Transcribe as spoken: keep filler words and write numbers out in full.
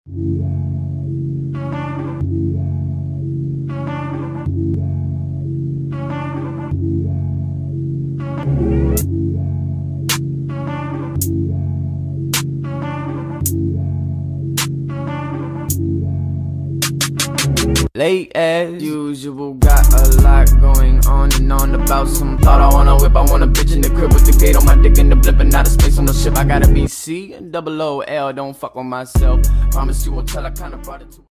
Late as usual, got a lot going on and on about some thought I wanna whip. I want a bitch in the crib with the gate on my dick and the blip and out of space on the ship. I gotta be C and double O L, don't fuck with myself. Promise you won't tell, I kinda brought it to